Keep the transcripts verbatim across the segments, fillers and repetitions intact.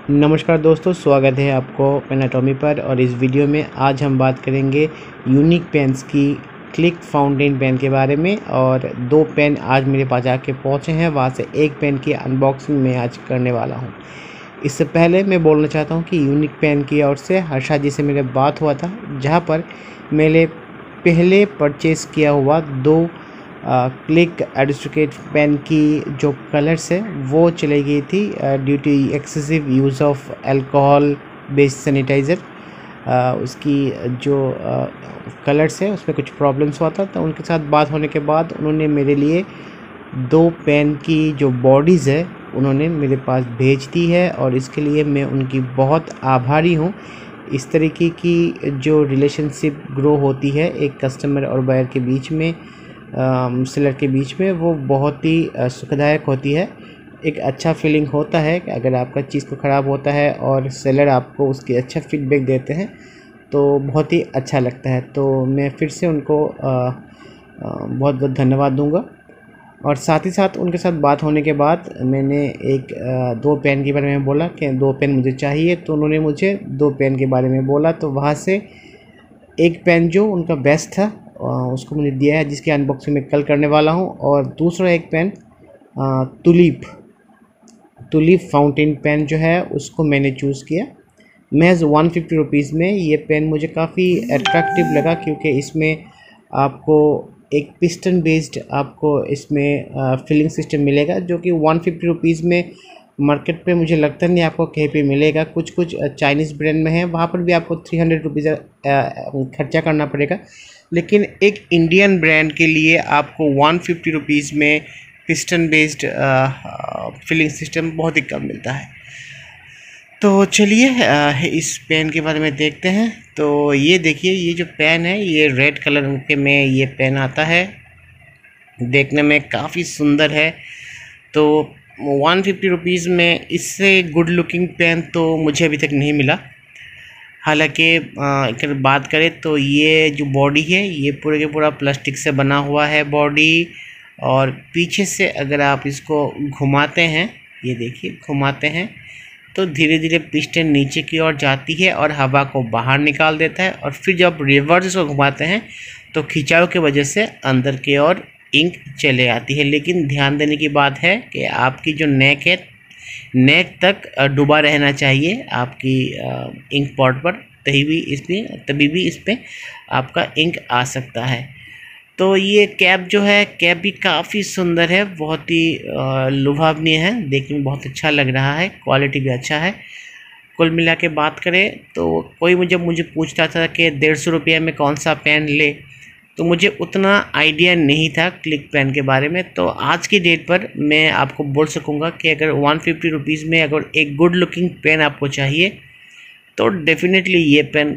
नमस्कार दोस्तों, स्वागत है आपको पेनाटॉमी पर। और इस वीडियो में आज हम बात करेंगे यूनिक पेन्स की क्लिक फाउंटेन पेन के बारे में। और दो पेन आज मेरे पास आके पहुंचे हैं, वहां से एक पेन की अनबॉक्सिंग मैं आज करने वाला हूं। इससे पहले मैं बोलना चाहता हूं कि यूनिक पेन की ओर से हर्षा जी से मेरे बात हुआ था, जहां पर मैंने पहले परचेज़ किया हुआ दो क्लिक एडुकेट पेन की जो कलर्स है वो चली गई थी due to excessive use of alcohol based sanitiser. उसकी जो कलर्स है उसमें कुछ प्रॉब्लम्स हुआ था, तो उनके साथ बात होने के बाद उन्होंने मेरे लिए दो पेन की जो बॉडीज़ है उन्होंने मेरे पास भेज दी है, और इसके लिए मैं उनकी बहुत आभारी हूँ। इस तरीके की जो रिलेशनशिप ग्रो होती है एक कस्टमर और बायर के बीच में, सेलर के बीच में, वो बहुत ही सुखदायक होती है। एक अच्छा फीलिंग होता है कि अगर आपका चीज़ को ख़राब होता है और सेलर आपको उसकी अच्छा फीडबैक देते हैं तो बहुत ही अच्छा लगता है। तो मैं फिर से उनको बहुत बहुत धन्यवाद दूंगा। और साथ ही साथ उनके साथ बात होने के बाद मैंने एक दो पेन के बारे में बोला कि दो पेन मुझे चाहिए, तो उन्होंने मुझे दो पेन के बारे में बोला। तो वहाँ से एक पेन जो उनका बेस्ट था उसको मुझे दिया है, जिसकी अनबॉक्सिंग मैं कल करने वाला हूं। और दूसरा एक pen Tulip Tulip fountain pen जो है उसको मैंने चूज़ किया महज वन फिफ्टी रुपीज़ में। ये पेन मुझे काफ़ी अट्रैक्टिव लगा, क्योंकि इसमें आपको एक पिस्टन बेस्ड आपको इसमें फिलिंग सिस्टम मिलेगा, जो कि वन फिफ्टी रुपीज़ में मार्केट पे मुझे लगता नहीं आपको कहीं पे मिलेगा। कुछ कुछ चाइनीज़ ब्रांड में है, वहाँ पर भी आपको थ्री हंड्रेड रुपीज़ खर्चा करना पड़ेगा, लेकिन एक इंडियन ब्रांड के लिए आपको वन फिफ्टी रुपीज़ में पिस्टन बेस्ड फिलिंग सिस्टम बहुत ही कम मिलता है। तो चलिए इस पेन के बारे में देखते हैं। तो ये देखिए, ये जो पेन है ये रेड कलर के में ये पेन आता है, देखने में काफ़ी सुंदर है। तो वन फिफ्टी रुपीज़ में इससे गुड लुकिंग पेन तो मुझे अभी तक नहीं मिला। हालांकि अगर बात करें तो ये जो बॉडी है ये पूरे के पूरा प्लास्टिक से बना हुआ है बॉडी, और पीछे से अगर आप इसको घुमाते हैं, ये देखिए घुमाते हैं, तो धीरे धीरे पिस्टन नीचे की ओर जाती है और हवा को बाहर निकाल देता है। और फिर जब रिवर्स इसको घुमाते हैं तो खिंचाव की वजह से अंदर की ओर इंक चले आती है। लेकिन ध्यान देने की बात है कि आपकी जो नेक है, नेक तक डूबा रहना चाहिए आपकी इंक पॉट पर, तभी भी इसमें तभी भी इस पर आपका इंक आ सकता है। तो ये कैप जो है, कैप भी काफ़ी सुंदर है, बहुत ही लुभावनीय है, देखने में बहुत अच्छा लग रहा है, क्वालिटी भी अच्छा है। कुल मिला के बात करें तो कोई मुझे मुझे पूछता था कि डेढ़ सौ रुपये में कौन सा पेन ले, तो मुझे उतना आइडिया नहीं था क्लिक पेन के बारे में। तो आज की डेट पर मैं आपको बोल सकूंगा कि अगर वन फिफ्टी रुपीज़ में अगर एक गुड लुकिंग पेन आपको चाहिए तो डेफिनेटली ये पेन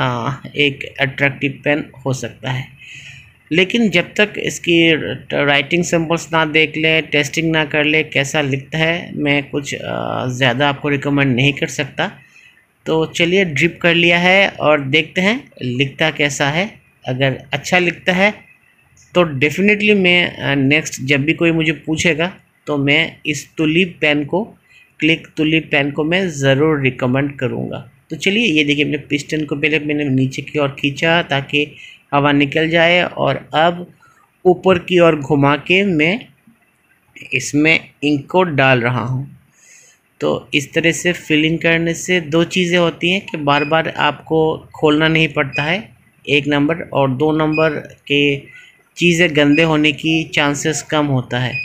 एक अट्रैक्टिव पेन हो सकता है। लेकिन जब तक इसकी राइटिंग सैम्पल्स ना देख ले, टेस्टिंग ना कर ले कैसा लिखता है, मैं कुछ ज़्यादा आपको रिकमेंड नहीं कर सकता। तो चलिए ड्रिप कर लिया है और देखते हैं लिखता कैसा है। अगर अच्छा लिखता है तो डेफिनेटली मैं नेक्स्ट जब भी कोई मुझे पूछेगा तो मैं इस तुलीप पेन को, क्लिक तुलीप पेन को मैं ज़रूर रिकमेंड करूँगा। तो चलिए ये देखिए, मैंने पिस्टन को पहले मैंने नीचे की ओर खींचा ताकि हवा निकल जाए, और अब ऊपर की ओर घुमा के मैं इसमें इंक को डाल रहा हूँ। तो इस तरह से फिलिंग करने से दो चीज़ें होती हैं कि बार बार आपको खोलना नहीं पड़ता है, एक नंबर, और दो नंबर के चीज़ें गंदे होने की चांसेस कम होता है।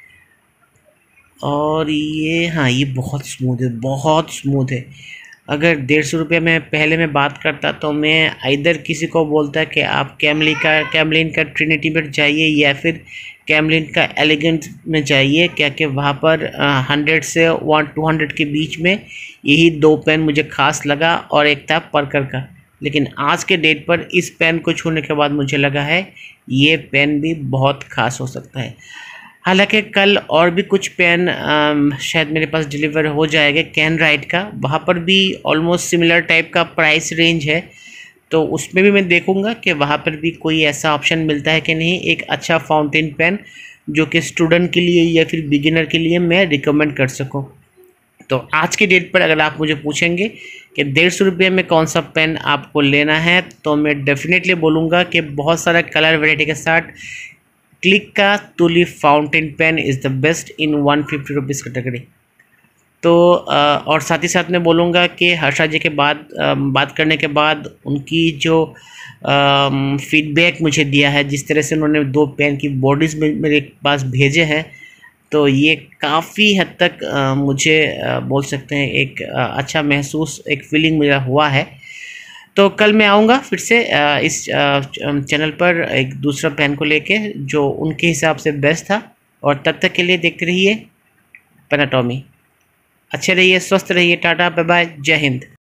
और ये हाँ, ये बहुत स्मूथ है, बहुत स्मूथ है। अगर डेढ़ सौ रुपये में पहले मैं बात करता तो मैं इधर किसी को बोलता कि आप कैमली का कैमलिन का ट्रिनिटी में जाइए या फिर कैमलिन का एलिगेंट में जाइए, क्या कि वहाँ पर हंड्रेड से वन टू हंड्रेड के बीच में यही दो पेन मुझे खास लगा, और एक था परकर का। लेकिन आज के डेट पर इस पेन को छूने के बाद मुझे लगा है ये पेन भी बहुत खास हो सकता है। हालांकि कल और भी कुछ पेन शायद मेरे पास डिलीवर हो जाएगा कैन राइट का, वहाँ पर भी ऑलमोस्ट सिमिलर टाइप का प्राइस रेंज है। तो उसमें भी मैं देखूंगा कि वहाँ पर भी कोई ऐसा ऑप्शन मिलता है कि नहीं, एक अच्छा फाउंटेन पेन जो कि स्टूडेंट के लिए या फिर बिगिनर के लिए मैं रिकमेंड कर सकूं। तो आज की डेट पर अगर आप मुझे पूछेंगे कि डेढ़ सौ रुपये में कौन सा पेन आपको लेना है, तो मैं डेफिनेटली बोलूँगा कि बहुत सारा कलर वैरायटी के साथ क्लिक का Tulip fountain pen is the best in one fifty rupees category. तो और साथ ही साथ मैं बोलूँगा कि हर्षा जी के बाद बात करने के बाद उनकी जो फीडबैक मुझे दिया है, जिस तरह से उन्होंने दो पेन की बॉडीज़ में मेरे पास भेजे हैं, तो ये काफ़ी हद तक आ, मुझे आ, बोल सकते हैं एक आ, अच्छा महसूस एक फीलिंग मेरा हुआ है। तो कल मैं आऊँगा फिर से आ, इस आ, चैनल पर एक दूसरा पेन को लेके जो उनके हिसाब से बेस्ट था। और तब तक के लिए देखते रहिए पेनाटॉमी। अच्छे रहिए, स्वस्थ रहिए, टाटा बाय बाय, जय हिंद।